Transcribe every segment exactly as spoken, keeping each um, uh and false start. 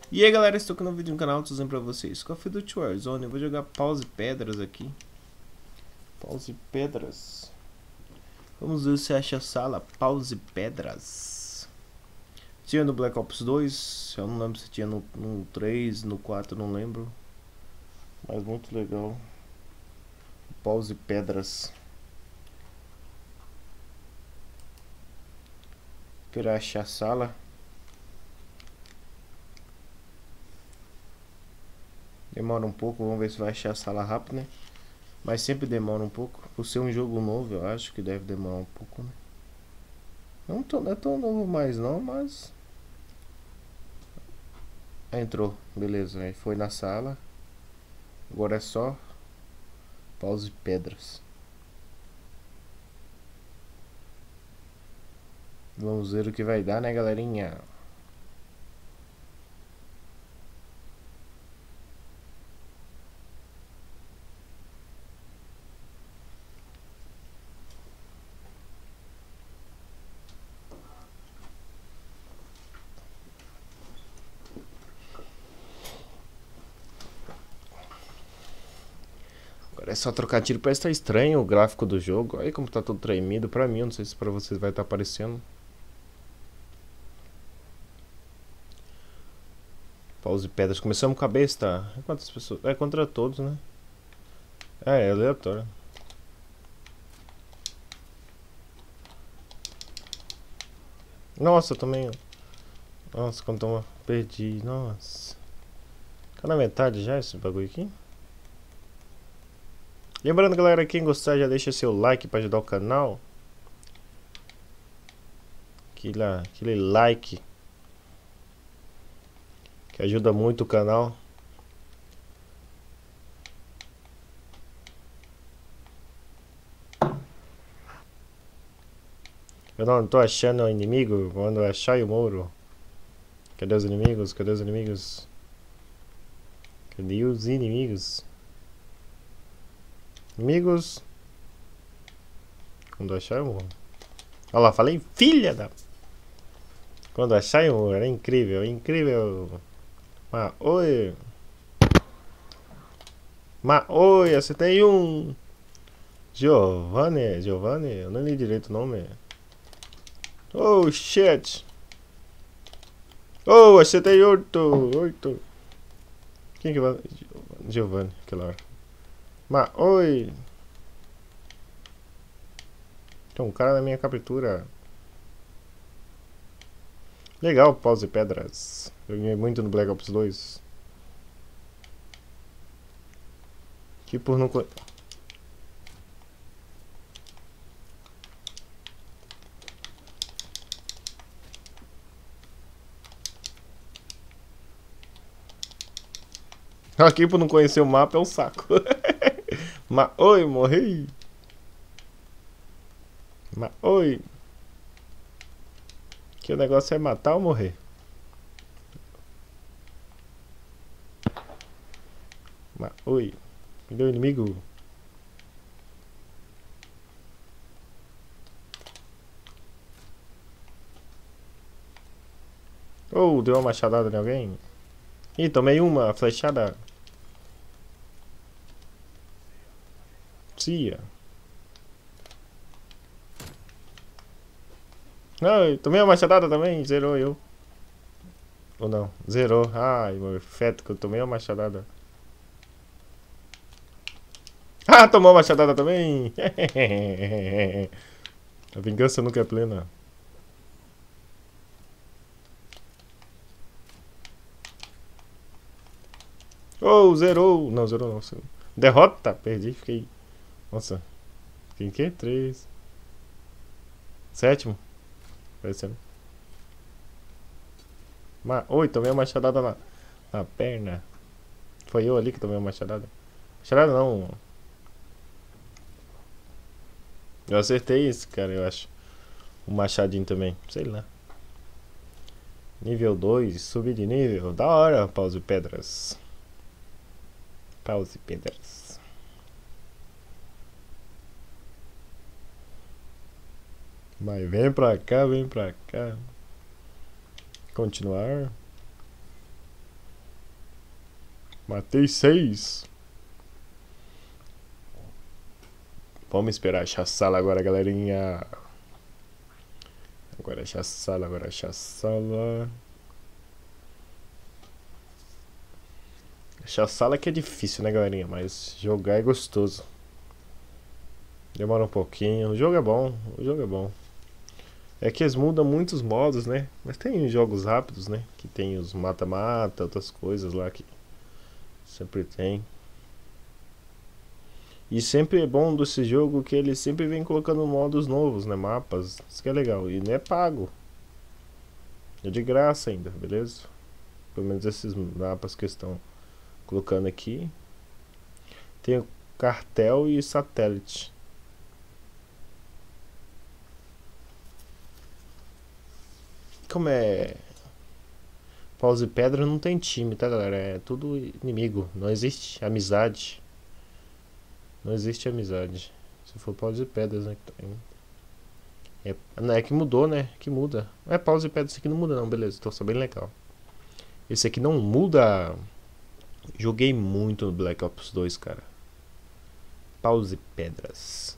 E aí galera, estou aqui no vídeo no canal trazendo pra vocês Coffee Duty Warzone. Eu vou jogar Paus e Pedras aqui. Paus e Pedras. Vamos ver se acha a sala Paus e Pedras. Tinha no Black Ops dois, eu não lembro se tinha no, no três, no quatro, não lembro. Mas muito legal. Paus e Pedras. Esperar achar a sala. Demora um pouco, vamos ver se vai achar a sala rápido, né? Mas sempre demora um pouco. Por ser um jogo novo, eu acho que deve demorar um pouco, né? Não, tô, não é tão novo mais não, mas... Entrou, beleza, aí foi na sala. Agora é só Paus e Pedras. Vamos ver o que vai dar, né, galerinha? Agora é só trocar tiro. Parece que tá estranho o gráfico do jogo. Olha como tá todo tremido. Pra mim, eu não sei se pra vocês vai estar aparecendo. Paus e Pedras. Começamos com a besta. É quantas pessoas? É contra todos, né? É, é aleatório. Nossa, eu também. Nossa, quando toma. Perdi. Nossa. Tá na metade já esse bagulho aqui? Lembrando, galera, quem gostar já deixa seu like para ajudar o canal. Aquele, aquele like que ajuda muito o canal. Eu não tô achando o inimigo. Quando achar eu moro. Cadê os inimigos? Cadê os inimigos? Cadê os inimigos? Amigos. Quando achar eu morro. Olha lá, falei filha da... Quando achar eu morro. Era incrível, incrível. Mas oi. Mas oi, acertei um. Giovanni, Giovanni, eu não li direito o nome. Oh shit. Oh, acertei oito. Oito. Quem que vai? Giovanni, aquela hora. Mas oi. Tem um cara na minha captura. Legal, Paus e Pedras. Eu ganhei muito no Black Ops dois. Que por não... Aqui por não conhecer o mapa é um saco. Mas oi, morri. Mas oi. Que o negócio é matar ou morrer. Mas oi. Cadê o inimigo? Oh, deu uma machadada em alguém. Ih, tomei uma flechada. Cia. Ai, tomei uma machadada também. Zerou eu. Ou não? Zerou. Ai, meu feto que eu tomei uma machadada. Ah, tomou uma machadada também. A vingança nunca é plena. Oh, zerou. Não, zerou não. Derrota. Perdi, fiquei... Nossa. Fiquei em quê? Três. Sétimo. Parecendo. Ma... Oi, tomei uma machadada na... na perna. Foi eu ali que tomei uma machadada. Machadada não. Eu acertei esse, cara, eu acho. O machadinho também. Sei lá. Nível dois. Subir de nível. Da hora, Paus e Pedras. Paus e Pedras. Mas vem pra cá, vem pra cá. Continuar. Matei seis. Vamos esperar achar a sala agora, galerinha. Agora achar a sala, agora achar a sala. Achar a sala que é difícil, né, galerinha? Mas jogar é gostoso. Demora um pouquinho. O jogo é bom, o jogo é bom. É que eles mudam muitos modos, né? Mas tem jogos rápidos, né? Que tem os mata-mata, outras coisas lá que sempre tem. E sempre é bom desse jogo que ele sempre vem colocando modos novos, né? Mapas. Isso que é legal. E não é pago. É de graça ainda, beleza? Pelo menos esses mapas que estão colocando aqui. Tem o cartel e satélite. Como é Paus e Pedra, não tem time, tá, galera? É tudo inimigo. Não existe amizade. Não existe amizade. Se for Paus e Pedras, né? É, não, é que mudou, né? Que muda. É Paus e Pedras, esse aqui não muda não, beleza. Então tá bem legal. Esse aqui não muda. Joguei muito no Black Ops dois, cara. Paus e Pedras.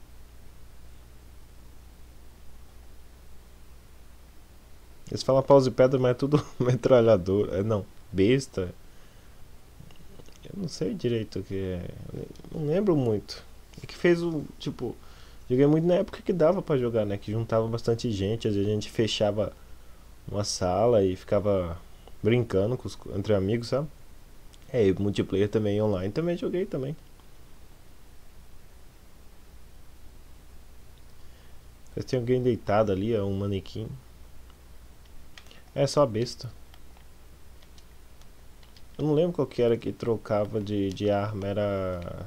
Eles falam Paus e Pedras, mas é tudo metralhador. É, não, besta. Eu não sei direito o que é. Eu não lembro muito. É que fez o. Tipo. Joguei muito na época que dava pra jogar, né? Que juntava bastante gente. Às vezes a gente fechava uma sala e ficava brincando com os, entre amigos, sabe? É, e multiplayer também online também joguei também. Mas tem alguém deitado ali, é um manequim. É só besta. Eu não lembro qual que era que trocava de, de arma, era.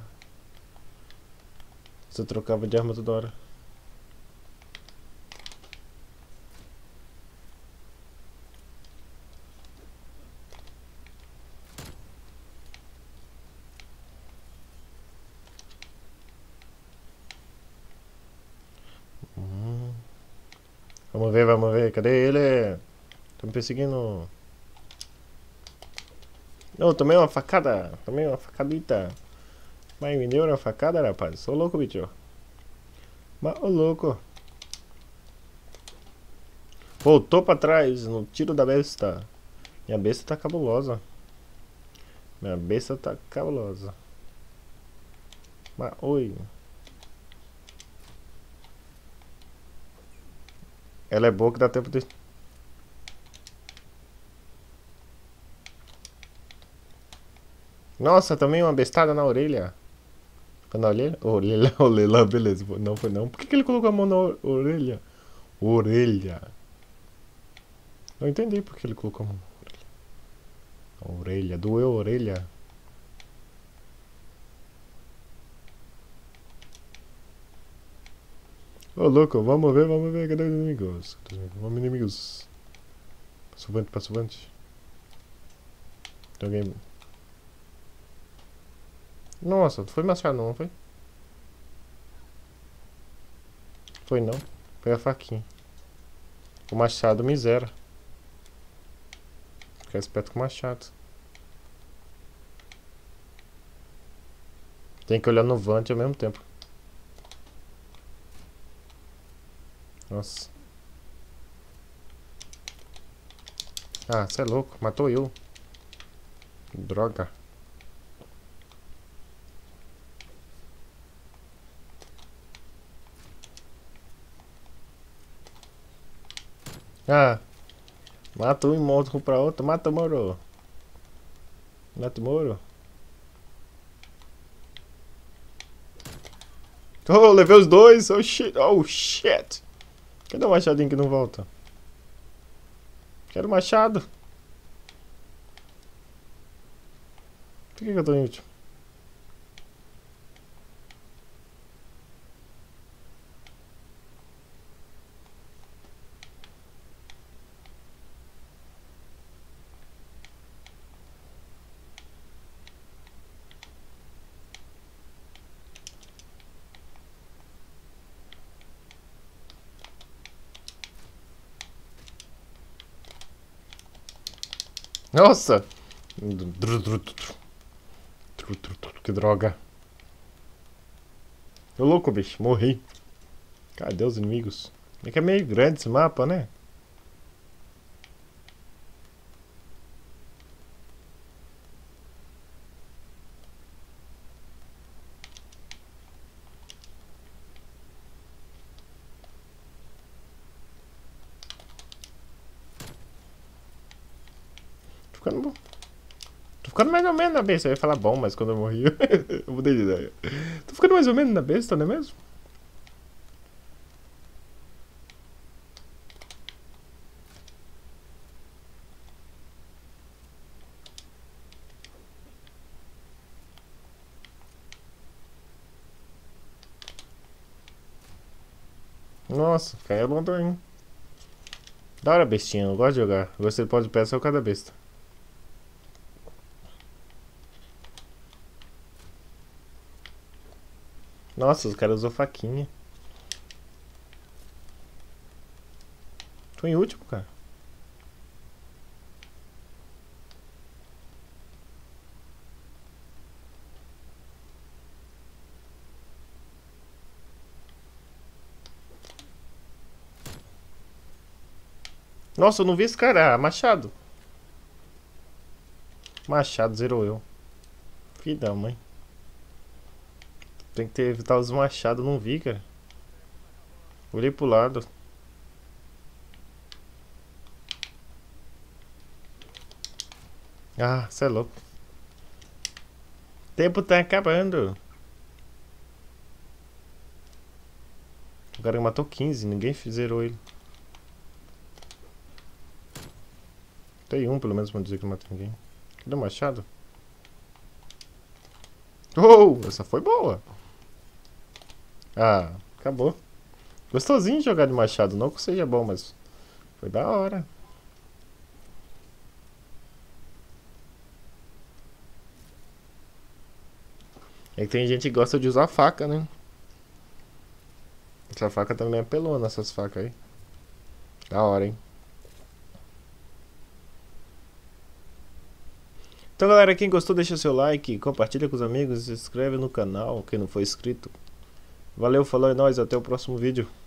Você trocava de arma toda hora. Hum. Vamos ver, vamos ver, cadê ele? Tô me perseguindo. Não, tomei uma facada, tomei uma facadita. Mas me deu uma facada, rapaz. Sou louco, bicho. Mas ô louco. Voltou pra trás no tiro da besta. Minha besta tá cabulosa. Minha besta tá cabulosa. Mas oi. Ela é boa que dá tempo de. Nossa, também uma bestada na orelha. Foi na orelha? Orelha, orelha, beleza. Não foi não. Por que, que ele colocou a mão na orelha? Orelha. Não entendi por que ele colocou a mão na orelha. A orelha, doeu a orelha. Ô louco, vamos ver, vamos ver. Cadê os inimigos? Cadê os inimigos? Vamos, inimigos. Passovante, passovante. Tem alguém. Nossa, não foi machado não, foi? Foi não. Foi a faquinha. O machado me zera. Fica esperto com o machado. Tem que olhar no Vant ao mesmo tempo. Nossa. Ah, você é louco. Matou eu. Droga. Ah. Mata um e morre pra outro. Mata o Moro. Mata o Moro. Oh, levei os dois. Oh shit. Oh shit. Cadê o machadinho que não volta? Quero machado. Por que, que eu tô inútil? Nossa! Que droga. Ô louco, bicho, morri. Cadê os inimigos? É que é meio grande esse mapa, né? Tô ficando bom. Tô ficando mais ou menos na besta. Eu ia falar bom, mas quando eu morri eu mudei de ideia. Tô ficando mais ou menos na besta, não é mesmo? Nossa, caiu logo, hein? Da hora, bestinha, eu gosto de jogar. Eu gostei do pau de pedra só por causa da besta. Nossa, os caras usam faquinha. Tô em último, cara. Nossa, eu não vi esse cara. Ah, Machado. Machado, zerou eu. Filho da mãe. Tem que ter, evitar os machados, não vi, cara. Olhei pro lado. Ah, cê é louco. O tempo tá acabando. O cara matou quinze, ninguém zerou ele. Tem um, pelo menos, pra dizer que não matou ninguém. Cadê o machado? Oh, essa foi boa. Ah, acabou. Gostosinho de jogar de machado, não que seja bom, mas foi da hora. É que tem gente que gosta de usar faca, né? Essa faca também é pelona, essas facas aí. Da hora, hein? Então, galera, quem gostou, deixa seu like, compartilha com os amigos, se inscreve no canal, quem não for inscrito. Valeu, falou, é nóis, até o próximo vídeo.